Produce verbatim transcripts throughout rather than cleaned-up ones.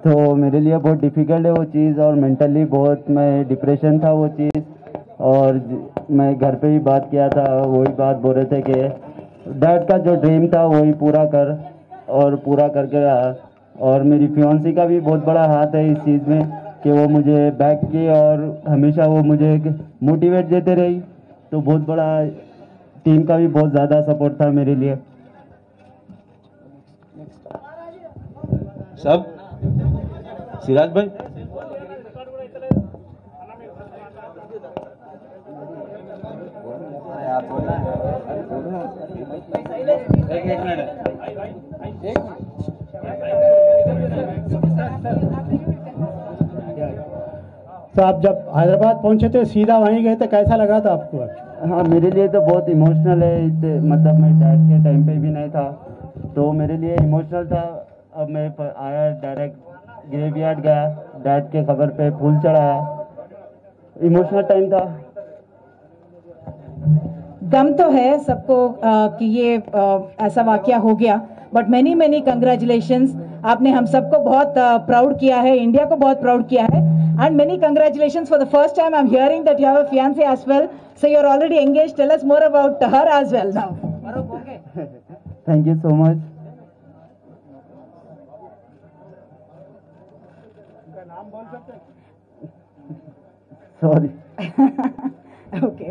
तो मेरे लिए बहुत डिफ़िकल्ट है वो चीज़, और मेंटली बहुत मैं डिप्रेशन था वो चीज़। और मैं घर पे ही बात किया था, वही बात बोल रहे थे कि डैड का जो ड्रीम था वही पूरा कर, और पूरा करके आ। और मेरी फियांसी का भी बहुत बड़ा हाथ है इस चीज़ में कि वो मुझे बैक की और हमेशा वो मुझे मोटिवेट देते रही। तो बहुत बड़ा टीम का भी बहुत ज़्यादा सपोर्ट था मेरे लिए। सब सिराज भाई, एक एक मिनट तो आप जब हैदराबाद पहुंचे थे सीधा वहीं गए थे, कैसा लगा था आपको? हाँ, मेरे लिए तो बहुत इमोशनल है। इस मतलब मैं डैड के टाइम पे भी नहीं था, तो मेरे लिए इमोशनल था। अब मैं प- आया डायरेक्ट ग्रेवयार्ड गया, डैड के खबर पे फूल चढ़ाया। इमोशनल टाइम था। गम तो है सबको अ, कि ये अ, ऐसा वाकया हो गया, बट मैनी मैनी कंग्रेचुलेशंस। आपने हम सबको बहुत प्राउड किया है, इंडिया को बहुत प्राउड किया है। And many congratulations for the first time I am hearing that you have a fiance as well, so you are already engaged. Tell us more about her as well now. Thank you so much. Sorry. Okay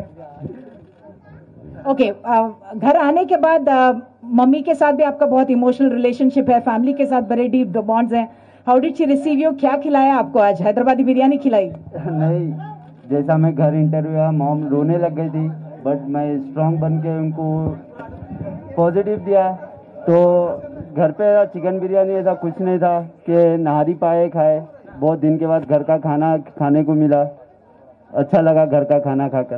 okay घर आने के बाद uh, mummy के साथ भी आपका बहुत emotional relationship है, फैमिली के साथ बड़े डीप बॉन्ड्स हैं। How did she receive you? क्या खिलाया आपको आज? हैदराबादी बिरयानी खिलाई? नहीं, जैसा मैं घर इंटरव्यू आया, मॉम रोने लग गई थी, बट मैं स्ट्रांग बन के उनको पॉजिटिव दिया। तो घर पे चिकन बिरयानी ऐसा कुछ नहीं था कि नहारी पाए खाए। बहुत दिन के बाद घर का खाना खाने को मिला, अच्छा लगा घर का खाना खाकर।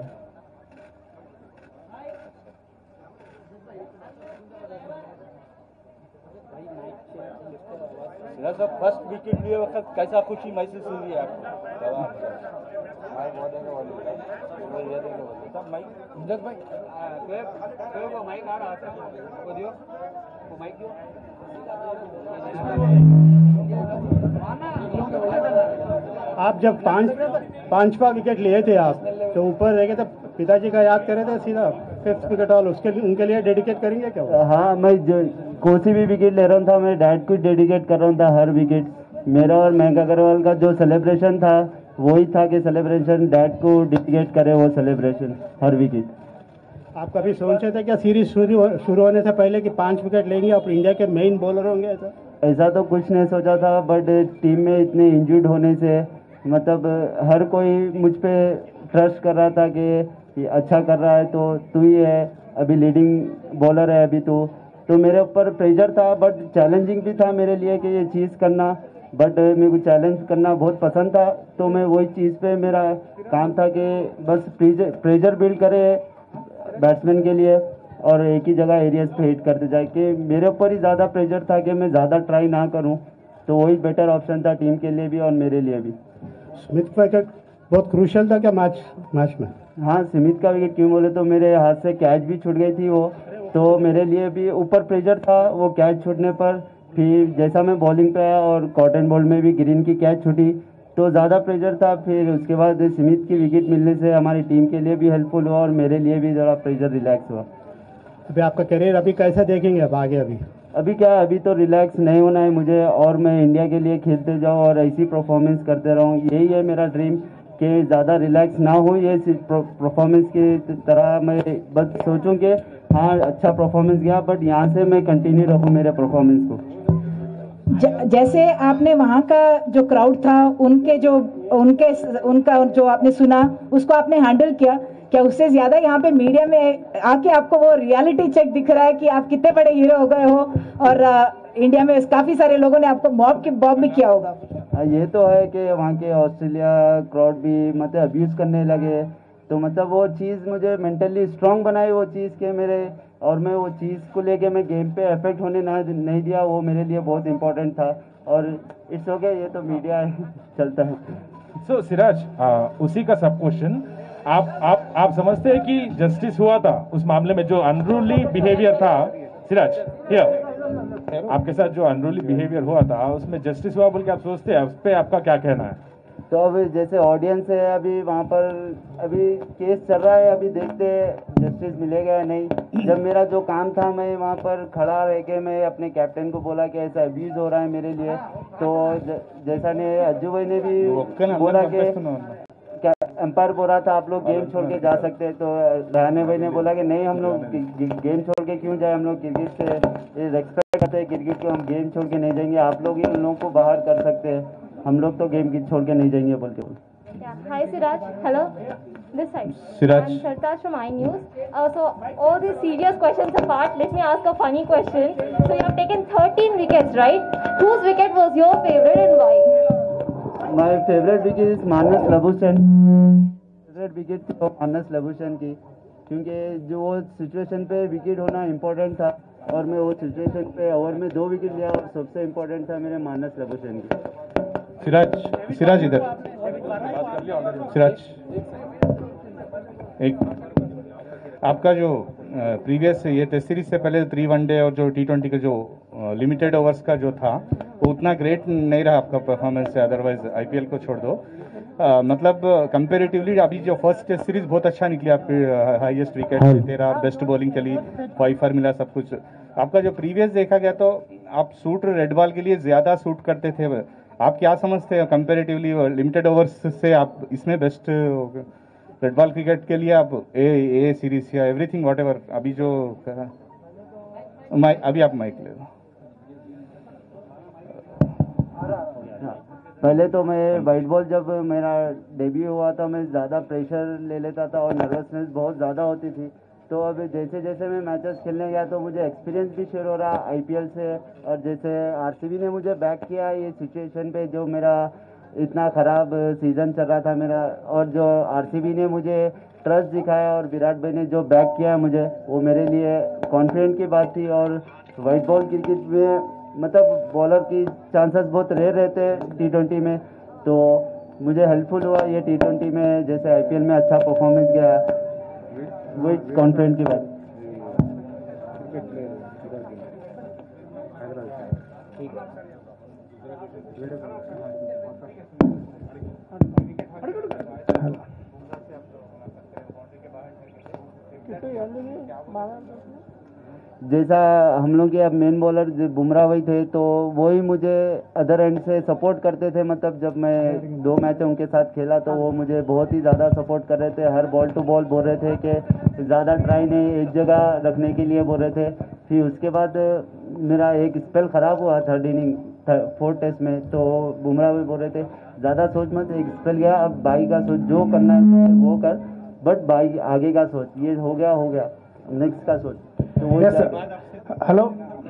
सिराज साहब, फर्स्ट विकेट लिए वक्त कैसा खुशी महसूस हुई है आपको? आप जब पांच पांचवा विकेट लिए थे आप, तो ऊपर रह गए थे, पिताजी का याद करे थे सीधा फिफ्थ विकेट ऑल, उसके लिए उनके लिए डेडिकेट करेंगे क्या? हाँ, मैं जो कौन सी भी विकेट ले रहा था, मैं डैड को डेडिकेट कर रहा था हर विकेट। मेरा और मयंक अग्रवाल का जो सेलिब्रेशन था वही था कि सेलिब्रेशन डैड को डेडिकेट करे, वो सेलिब्रेशन हर विकेट। आप कभी सोचे थे क्या सीरीज शुरू शुरू होने से पहले कि पांच विकेट लेंगे और इंडिया के मेन बॉलर होंगे? ऐसा ऐसा तो कुछ नहीं सोचा था, बट टीम में इतने इंजर्ड होने से मतलब हर कोई मुझ पे ट्रस्ट कर रहा था कि ये अच्छा कर रहा है, तो तू ही है अभी लीडिंग बॉलर है अभी तो तो मेरे ऊपर प्रेशर था, बट चैलेंजिंग भी था मेरे लिए कि ये चीज़ करना। बट मेरे को चैलेंज करना बहुत पसंद था, तो मैं वही चीज़ पे मेरा काम था कि बस प्रेशर प्रेशर बिल्ड करे बैट्समैन के लिए और एक ही जगह एरियाज पे हिट करते जाए। कि मेरे ऊपर ही ज़्यादा प्रेशर था कि मैं ज़्यादा ट्राई ना करूं, तो वही बेटर ऑप्शन था टीम के लिए भी और मेरे लिए भी। स्मिथ का विकेट बहुत क्रूशियल था क्या मैच मैच में? हाँ, स्मिथ का विकेट क्यों बोले तो मेरे हाथ से कैच भी छूट गई थी वो, तो मेरे लिए भी ऊपर प्रेशर था वो कैच छूटने पर। फिर जैसा मैं बॉलिंग पे आया और कॉटन बॉल में भी ग्रीन की कैच छूटी, तो ज़्यादा प्रेशर था। फिर उसके बाद स्मिथ की विकेट मिलने से हमारी टीम के लिए भी हेल्पफुल हुआ और मेरे लिए भी ज़रा प्रेशर रिलैक्स हुआ। अभी आपका करियर अभी कैसे देखेंगे अब आगे? अभी अभी क्या है, अभी तो रिलैक्स नहीं होना है मुझे, और मैं इंडिया के लिए खेलते जाऊँ और ऐसी परफॉर्मेंस करते रहूँ, यही है मेरा ड्रीम। कि ज़्यादा रिलैक्स ना हो, ये परफॉर्मेंस की तरह मैं बस सोचूं कि हाँ अच्छा परफॉर्मेंस गया, बट यहाँ से मैं कंटिन्यू रखूँ मेरे परफॉर्मेंस को। ज- जैसे आपने वहाँ का जो क्राउड था, उनके जो उनके उनका जो आपने सुना, उसको आपने हैंडल किया क्या? उससे ज्यादा यहाँ पे मीडिया में आके आपको वो रियलिटी चेक दिख रहा है कि आप कितने बड़े हीरो हो गए हो, और आ, इंडिया में काफी सारे लोगों ने आपको मॉब की बॉब भी किया होगा। हाँ, ये तो है कि वहाँ के ऑस्ट्रेलिया क्राउड भी मतलब अब्यूज़ करने लगे, तो मतलब वो चीज़ मुझे मेंटली स्ट्रांग बनाई वो चीज़ के मेरे, और मैं वो चीज़ को लेके मैं गेम पे इफेक्ट होने ना नहीं दिया, वो मेरे लिए बहुत इंपॉर्टेंट था। और इट्स ओके, ये तो मीडिया है चलता है। सो सिराज, उसी का सब क्वेश्चन, आप आप आप समझते हैं कि जस्टिस हुआ था उस मामले में जो अनरूली बिहेवियर था? सिराज हियर आपके साथ जो अनरूली बिहेवियर हुआ था उसमें जस्टिस हुआ बोल के आप सोचते हैं, उस पर आपका क्या कहना है? तो अभी जैसे ऑडियंस है, अभी वहाँ पर अभी केस चल रहा है, अभी देखते हैं जस्टिस मिलेगा या नहीं। जब मेरा जो काम था, मैं वहाँ पर खड़ा रह के मैं अपने कैप्टन को बोला कि ऐसा अब्यूज़ हो रहा है मेरे लिए, तो ज, जैसा ने अज्जू भाई ने भी बोला कि एम्पायर बोल रहा था आप लोग गेम छोड़ के जा सकते हैं, तो दयाने भाई ने बोला कि नहीं, हम लोग गेम छोड़ के क्यों जाए, हम लोग क्रिकेट से रेस्पेक्ट करते हैं क्रिकेट को, हम गेम छोड़ के नहीं जाएंगे, आप लोग ही उन लोगों को बाहर कर सकते हैं, हम लोग तो गेम की छोड़ के नहीं जाएंगे बोल के बोल। Hi Siraj, hello. This side. Siraj. I'm Sartaj from iNews. Uh, so all these serious questions apart, let me ask a funny question. So you have taken thirteen wickets, right? Whose wicket was your favorite and why? My favorite wicket is Marnus Labuschagne. Favourite wicket थी Marnus लबुशन की, क्योंकि जो वो situation पे wicket होना important था और मैं वो सिचुएशन पे ओवर में दो विकेट लिया और सबसे इम्पोर्टेंट था मेरे मानस लबुशन की। सिराज, सिराज इधर, सिराज एक आपका जो प्रीवियस ये टेस्ट सीरीज से पहले थ्री वनडे और जो टी ट्वेंटी का जो लिमिटेड ओवर्स का जो था वो उतना ग्रेट नहीं रहा आपका परफॉर्मेंस से, अदरवाइज आईपीएल को छोड़ दो। आ, मतलब कंपेरेटिवली अभी जो फर्स्ट टेस्ट सीरीज बहुत अच्छा निकली, आपके हाईएस्ट विकेट तेरह, बेस्ट बॉलिंग चली, फाइफर मिला, सब कुछ। आपका जो प्रीवियस देखा गया तो आप सूट रेड बॉल के लिए ज़्यादा सूट करते थे, आप क्या समझते हैं कंपेरेटिवली लिमिटेड ओवर्स से आप इसमें बेस्ट रेड बॉल क्रिकेट के लिए आप ए ए सीरीज या एवरीथिंग वॉट एवर अभी जो माइक अभी आप माइक ले लो। पहले तो मैं वाइट बॉल जब मेरा डेब्यू हुआ था मैं ज़्यादा प्रेशर ले लेता था और नर्वसनेस बहुत ज़्यादा होती थी, तो अब जैसे जैसे मैं मैचेस खेलने गया तो मुझे एक्सपीरियंस भी शेयर हो रहा आईपीएल से, और जैसे आरसीबी ने मुझे बैक किया ये सिचुएशन पे जो मेरा इतना ख़राब सीज़न चल रहा था मेरा, और जो आरसीबी ने मुझे ट्रस्ट दिखाया और विराट भाई ने जो बैक किया मुझे, वो मेरे लिए कॉन्फिडेंट की बात थी। और वाइट बॉल क्रिकेट में मतलब बॉलर की चांसेस बहुत रेयर रहते हैं टी ट्वेंटी में, तो मुझे हेल्पफुल हुआ ये टी ट्वेंटी में, जैसे आईपीएल में अच्छा परफॉर्मेंस गया, वही कॉन्फिडेंट की बात। जैसा हम लोग के अब मेन बॉलर बुमराह भाई थे, तो वही मुझे अदर एंड से सपोर्ट करते थे, मतलब जब मैं दो मैच उनके साथ खेला तो वो मुझे बहुत ही ज़्यादा सपोर्ट कर रहे थे, हर बॉल टू बॉल बोल रहे थे कि ज़्यादा ट्राई नहीं, एक जगह रखने के लिए बोल रहे थे। फिर उसके बाद मेरा एक स्पेल ख़राब हुआ थर्ड इनिंग फोर्थ टेस्ट में, तो बुमराह भाई बोल रहे थे ज़्यादा सोच मत, एक स्पेल गया, अब बाई का सोच, जो करना है वो कर, बट बाई आगे का सोच, ये हो गया हो गया नेक्स्ट का सोच। तो वो हेलो,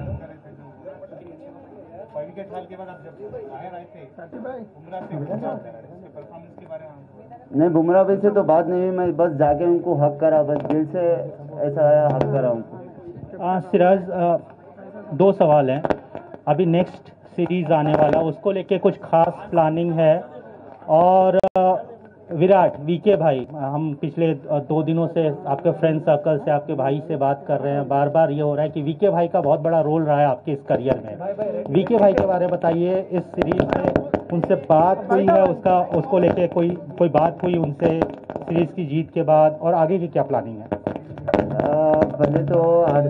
नहीं बुमराह भाई से तो बात नहीं हुई, मैं बस जाके उनको हक करा, बस दिल से ऐसा आया, हक करा उनको। सिराज, दो सवाल हैं। अभी नेक्स्ट सीरीज आने वाला, उसको लेके कुछ खास प्लानिंग है? और विराट, वीके भाई, हम पिछले दो दिनों से आपके फ्रेंड सर्कल से, आपके भाई से बात कर रहे हैं, बार बार ये हो रहा है कि वीके भाई का बहुत बड़ा रोल रहा है आपके इस करियर में। वीके भाई के बारे में बताइए, इस सीरीज में उनसे बात हुई है, उसका उसको लेके कोई कोई बात हुई उनसे सीरीज की जीत के बाद, और आगे की क्या प्लानिंग है? आ, पहले तो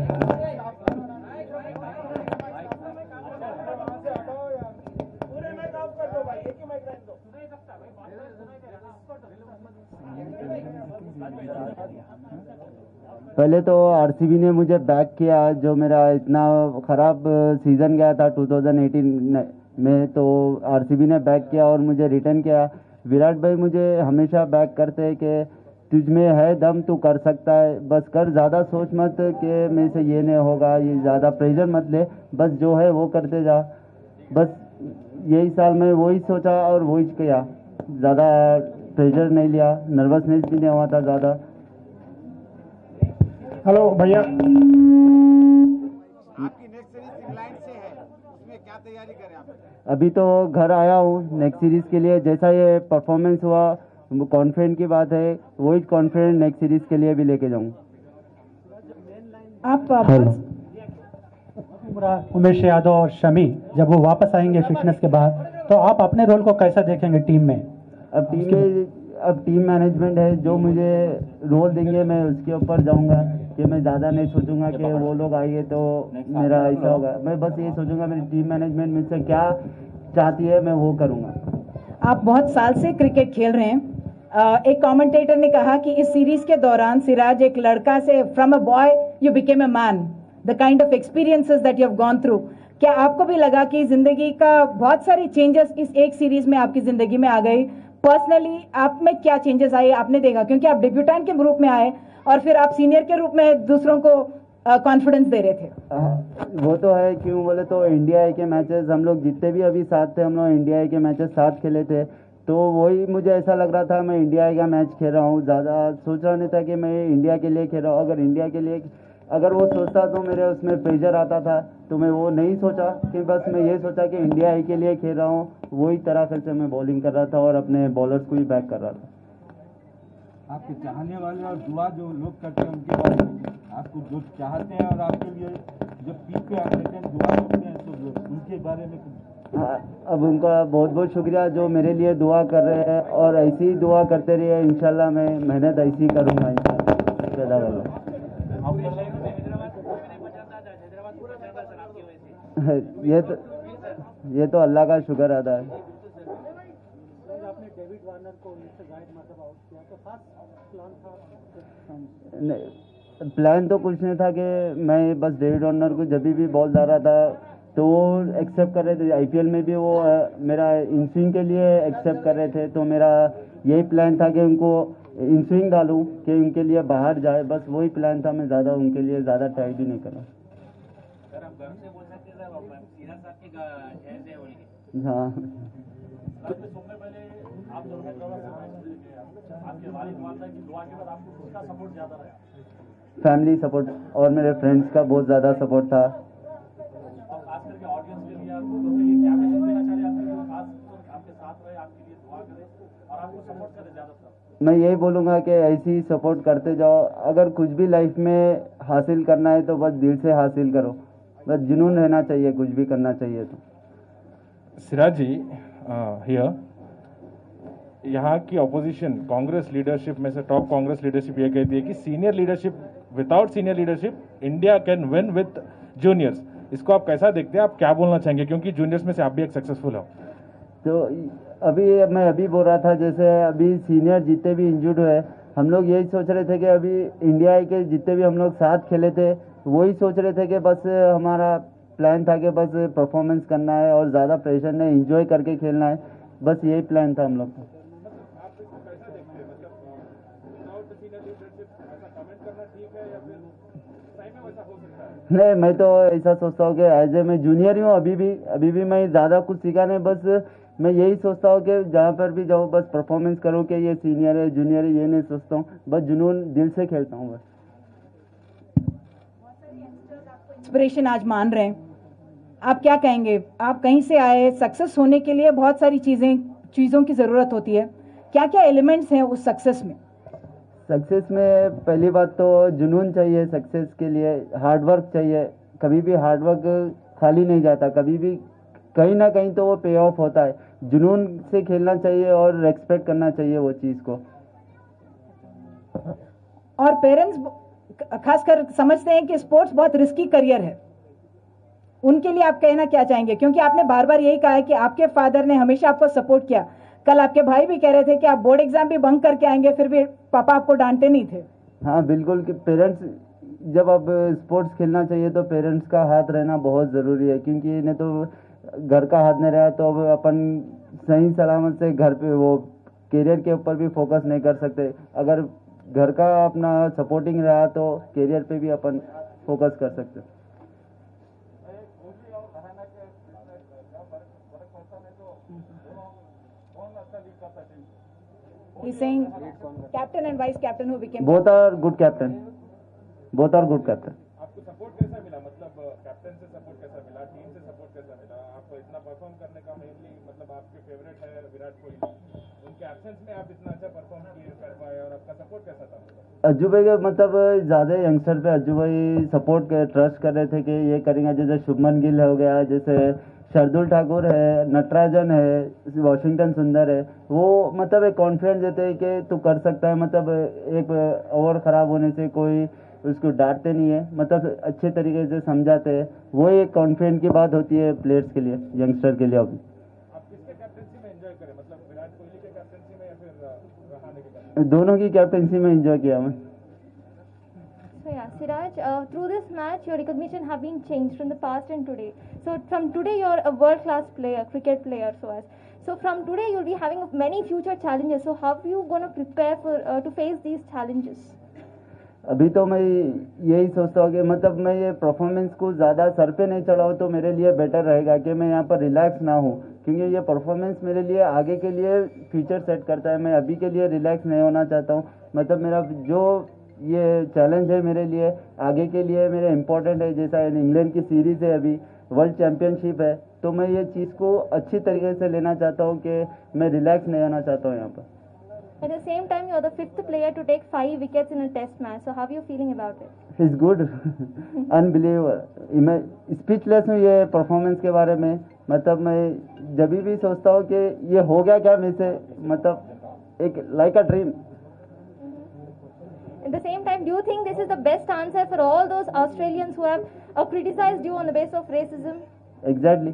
पहले तो आरसीबी ने मुझे बैक किया, जो मेरा इतना ख़राब सीज़न गया था टू थाउजेंड एटीन में, तो आरसीबी ने बैक किया और मुझे रिटर्न किया। विराट भाई मुझे हमेशा बैक करते हैं कि तुझ में है दम, तू कर सकता है, बस कर, ज़्यादा सोच मत कि मेरे से ये नहीं होगा, ये ज़्यादा प्रेशर मत ले, बस जो है वो करते जा। बस यही साल में वही सोचा और वही किया, ज़्यादा प्रेशर नहीं लिया, नर्वसनेस भी नहीं हुआ था ज़्यादा। हेलो भैया, आपकी नेक्स्ट सीरीज इंग्लैंड से है, उसमें क्या तैयारी करें आप? अभी तो घर आया हूँ नेक्स्ट सीरीज़ के लिए, जैसा ये परफॉर्मेंस हुआ कॉन्फिडेंट की बात है, वही कॉन्फिडेंट नेक्स्ट सीरीज़ के लिए भी लेके जाऊँ। आप बुमराह, उमेश यादव और शमी जब वो वापस आएंगे फिटनेस के बाद, तो आप अपने रोल को कैसा देखेंगे टीम में? अब टीम में अब टीम मैनेजमेंट है, जो मुझे रोल देंगे मैं उसके ऊपर जाऊंगा, कि मैं ज़्यादा नहीं सोचूंगा कि वो लोग आएंगे तो मेरा ऐसा होगा। मैं बस ये सोचूंगा मेरी टीम मैनेजमेंट मुझसे क्या चाहती है मैं वो करूंगा। आप बहुत साल से क्रिकेट खेल रहे हैं। अ, एक कमेंटेटर ने कहा कि इस सीरीज के दौरान सिराज एक लड़का से from a boy you became a man, the kind of experiences that you have gone through. क्या आपको भी लगा कि जिंदगी का बहुत सारी चेंजेस इस एक सीरीज में आपकी जिंदगी में आ गई? पर्सनली आप में क्या चेंजेस आए आपने देखा, क्योंकि आप डेब्यूटेंट के रूप में आए और फिर आप सीनियर के रूप में दूसरों को कॉन्फिडेंस दे रहे थे। वो तो है, क्यों बोले तो इंडिया ए के मैचेस हम लोग जितने भी अभी साथ थे, हम लोग इंडिया ए के मैचेस साथ खेले थे, तो वही मुझे ऐसा लग रहा था मैं इंडिया ए का मैच खेल रहा हूँ। ज़्यादा सोच रहा नहीं था कि मैं इंडिया के लिए खेल रहा हूँ। अगर इंडिया के लिए अगर वो सोचता तो मेरे उसमें प्रेशर आता था, तो मैं वो नहीं सोचा कि बस मैं ये सोचा कि इंडिया ए के लिए खेल रहा हूँ। वही तरह से मैं बॉलिंग कर रहा था और अपने बॉलर्स को भी बैक कर रहा था। आपके चाहने वाले और दुआ जो लोग करते हैं उनके बारे में, आपको जो चाहते हैं और आपके लिए जो पीक पे आप रहते हैं दुआ करते हैं, तो उनके बारे में हाँ, अब उनका बहुत बहुत शुक्रिया जो मेरे लिए दुआ कर रहे हैं, और ऐसी ही दुआ करते रहिए। इंशाल्लाह मैं मेहनत ऐसी ही करूँगा इंशाल्लाह। ये तो ये तो अल्लाह का शुक्र अदा है। नहीं, प्लान तो कुछ नहीं था कि मैं बस डेविड वार्नर को जब भी बॉल जा रहा था तो वो एक्सेप्ट कर रहे थे। आईपीएल में भी वो अ, मेरा इन स्विंग के लिए एक्सेप्ट कर रहे थे, तो मेरा यही प्लान था कि उनको इन स्विंग डालूं कि उनके लिए बाहर जाए, बस वही प्लान था। मैं ज़्यादा उनके लिए ज़्यादा ट्राई भी नहीं करा। हाँ, फैमिली सपोर्ट और मेरे फ्रेंड्स का बहुत ज़्यादा सपोर्ट था। मैं यही बोलूँगा कि ऐसे ही सपोर्ट करते जाओ। अगर कुछ भी लाइफ में हासिल करना है तो बस दिल से हासिल करो, बस जुनून रहना चाहिए, कुछ भी करना चाहिए तो। सिराज जी, हियर यहाँ की ऑपोजिशन कांग्रेस लीडरशिप में से टॉप कांग्रेस लीडरशिप ये कहती है कि senior leadership, without senior leadership India can win with juniors. इसको आप कैसा देखते हैं? आप क्या बोलना चाहेंगे, क्योंकि जूनियर्स में से आप भी एक सक्सेसफुल हो। तो अभी मैं अभी बोल रहा था, जैसे अभी सीनियर जितने भी इंजर्ड हुए, हम लोग यही सोच रहे थे कि अभी इंडिया के जितने भी हम लोग साथ खेले थे वही सोच रहे थे कि बस हमारा प्लान था कि बस परफॉर्मेंस करना है और ज़्यादा प्रेशर नहीं, एंजॉय करके खेलना है, बस यही प्लान था हम लोग का। नहीं, मैं तो ऐसा सोचता हूँ कि एज ए मैं जूनियर ही हूँ, अभी भी अभी भी मैं ज़्यादा कुछ सीखा नहीं, बस मैं यही सोचता हूँ कि जहाँ पर भी जाऊँ बस परफॉर्मेंस करूँ कि ये सीनियर है जूनियर है, ये नहीं सोचता हूँ, बस जुनून दिल से खेलता हूँ बस। इंस्पिरेशन आज मान रहे हैं, आप क्या कहेंगे? आप कहीं से आए, सक्सेस होने के लिए बहुत सारी चीज़ें चीज़ों की ज़रूरत होती है, क्या क्या एलिमेंट्स हैं उस सक्सेस में? सक्सेस में पहली बात तो जुनून चाहिए, सक्सेस के लिए हार्ड वर्क चाहिए। कभी भी हार्ड वर्क खाली नहीं जाता, कभी भी कहीं ना कहीं तो वो पे ऑफ होता है। जुनून से खेलना चाहिए और रेस्पेक्ट करना चाहिए वो चीज़ को। और पेरेंट्स खासकर समझते हैं कि स्पोर्ट्स बहुत रिस्की करियर है, उनके लिए आप कहना क्या चाहेंगे? क्योंकि आपने बार बार यही कहा है कि आपके फादर ने हमेशा आपको सपोर्ट किया। कल आपके भाई भी कह रहे थे कि आप बोर्ड एग्जाम भी बंक करके आएंगे, फिर भी पापा आपको डांटते नहीं थे। हाँ बिल्कुल, कि पेरेंट्स जब अब स्पोर्ट्स खेलना चाहिए तो पेरेंट्स का हाथ रहना बहुत ज़रूरी है, क्योंकि इन्हें तो घर का हाथ नहीं रहा तो अब अपन सही सलामत से घर पे वो करियर के ऊपर भी फोकस नहीं कर सकते। अगर घर का अपना सपोर्टिंग रहा तो करियर पे भी अपन फोकस कर सकते। He's saying captain and vice captain who became both are good captain, both are good captain. आपको सपोर्ट कैसा मिला, मतलब कैप्टन से सपोर्ट कैसा मिला, टीम से सपोर्ट कैसा मिला? आपको इतना परफॉर्म करने का मेनली मतलब आपके फेवरेट है विराट कोहली, उनके एब्सेंस में आप इतना अच्छा परफॉर्म किए कर पाए और आपका सपोर्ट कैसा था? अज्जू भाई का मतलब ज़्यादा यंगस्टर पे अज्जू भाई सपोर्ट कर ट्रस्ट कर रहे थे कि ये करेंगे, जैसे शुभमन गिल हो गया, जैसे शार्दुल ठाकुर है, नटराजन है, वॉशिंगटन सुंदर है, वो मतलब एक कॉन्फिडेंस देते हैं कि तू कर सकता है, मतलब एक ओवर ख़राब होने से कोई उसको डांटते नहीं है, मतलब अच्छे तरीके से समझाते हैं, वो एक कॉन्फिडेंस की बात होती है प्लेयर्स के लिए, यंगस्टर के लिए। अभी आप किसके कैप्टनसी में एंजॉय करें, मतलब विराट कोहली के कैप्टनसी में या फिर रहाणे के कैप्टनसी? दोनों की कैप्टनसी में एंजॉय किया मैं। So yeah, Siraj, uh, through this match, your recognition have been changed from the past and today. So from today, you're a world-class player, cricket player, so as. So from today, you'll be having many future challenges. So how are you going to prepare for uh, to face these challenges? अभी तो मैं यही सोचता हूँ कि मतलब मैं ये परफॉर्मेंस को ज़्यादा सर पे नहीं चढ़ाऊँ तो मेरे लिए बेटर रहेगा कि मैं यहाँ पर रिलैक्स ना हूँ, क्योंकि ये परफॉर्मेंस मेरे लिए आगे के लिए फ्यूचर सेट करता है। मैं अभी के लिए रिलैक्स नहीं होना चाहता हूँ, मतलब मेरा जो ये चैलेंज है मेरे लिए आगे के लिए मेरे इम्पोर्टेंट है। जैसा इंग्लैंड की सीरीज़ है, अभी वर्ल्ड चैम्पियनशिप है, तो मैं ये चीज़ को अच्छी तरीके से लेना चाहता हूँ कि मैं रिलैक्स नहीं होना चाहता हूँ यहाँ पर। At the same time, you're the fifth player to take five wickets in a test match. So how are you feeling about it? It's good, unbelievable। मैं स्पीचलेस हूँ ये परफॉर्मेंस के बारे में, मतलब मैं जब भी सोचता हूँ कि ये हो गया क्या मेरे से, मतलब एक like a dream. At the same time, do you think this is the best answer for all those Australians who have uh, criticized you on the basis of racism? Exactly।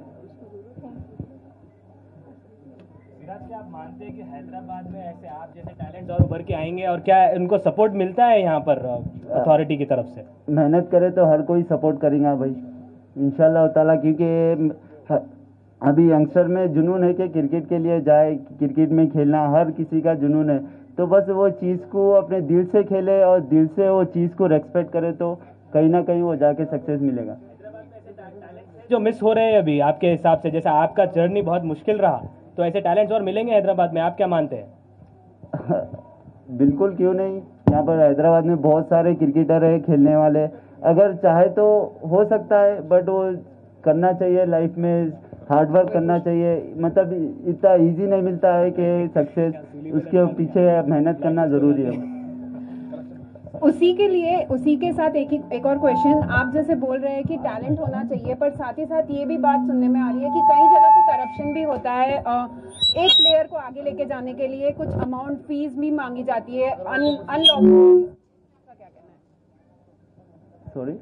Virat, क्या आप मानते हैं कि हैदराबाद में ऐसे आप जैसे टैलेंट और उभर के आएंगे, और क्या उनको सपोर्ट मिलता है यहाँ पर अथॉरिटी की तरफ से? मेहनत करे तो हर कोई सपोर्ट करेगा भाई, इंशाल्लाह ताला, क्योंकि अभी यंगस्टर में जुनून है कि क्रिकेट के लिए जाए, क्रिकेट में खेलना हर किसी का जुनून है, तो बस वो चीज़ को अपने दिल से खेले और दिल से वो चीज़ को रेस्पेक्ट करे तो कहीं ना कहीं वो जाके सक्सेस मिलेगा। जो मिस हो रहे हैं अभी आपके हिसाब से, जैसे आपका जर्नी बहुत मुश्किल रहा, तो ऐसे टैलेंट्स और मिलेंगे हैदराबाद में, आप क्या मानते हैं? बिल्कुल, क्यों नहीं, यहाँ पर हैदराबाद में बहुत सारे क्रिकेटर है खेलने वाले, अगर चाहे तो हो सकता है, बट वो करना चाहिए, लाइफ में हार्ड वर्क करना चाहिए, मतलब इतना इजी नहीं मिलता है कि सक्सेस, उसके पीछे मेहनत करना ज़रूरी है। उसी के लिए उसी के साथ एक एक और क्वेश्चन, आप जैसे बोल रहे हैं कि टैलेंट होना चाहिए, पर साथ ही साथ ये भी बात सुनने में आ रही है कि कई जगह पे करप्शन भी होता है, एक प्लेयर को आगे लेके जाने के लिए कुछ अमाउंट फीस भी मांगी जाती है अनलॉफुल। क्या कहना है? सॉरी,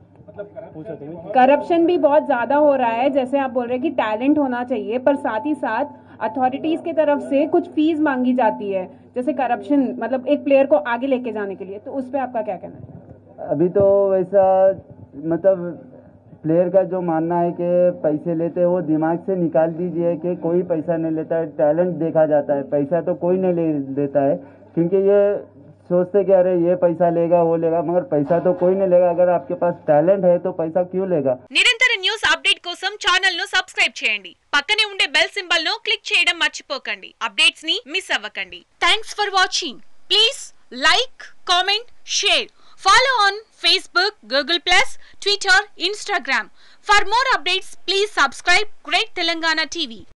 करप्शन भी बहुत ज्यादा हो रहा है, जैसे आप बोल रहे हैं कि टैलेंट होना चाहिए, पर साथ ही साथ अथॉरिटीज की तरफ से कुछ फीस मांगी जाती है, जैसे करप्शन, मतलब एक प्लेयर को आगे लेके जाने के लिए, तो उस पर आपका क्या कहना है? अभी तो वैसा मतलब प्लेयर का जो मानना है कि पैसे लेते हैं, वो दिमाग से निकाल दीजिए कि कोई पैसा नहीं लेता है, टैलेंट देखा जाता है, पैसा तो कोई नहीं ले देता है, क्योंकि ये सोचते कि अरे ये पैसा लेगा वो लेगा, मगर पैसा तो कोई नहीं लेगा। अगर आपके पास टैलेंट है तो पैसा क्यों लेगा? నిరంతర న్యూస్ అప్డేట్ కోసం ఛానల్ ను సబ్స్క్రైబ్ చేయండి, పక్కనే ఉండే బెల్ సింబల్ ను క్లిక్ చేయడం మర్చిపోకండి, అప్డేట్స్ ని మిస్ అవ్వకండి. Thanks for watching. Please like, comment, share. Follow on Facebook, Google Plus, Twitter, Instagram. For more updates, please subscribe Great Telangana T V.